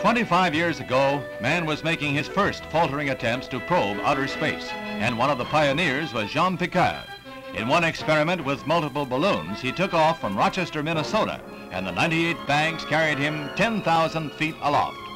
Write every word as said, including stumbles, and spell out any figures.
twenty-five years ago, man was making his first faltering attempts to probe outer space, and one of the pioneers was Jean Piccard. In one experiment with multiple balloons, he took off from Rochester, Minnesota, and the ninety-eight bags carried him ten thousand feet aloft.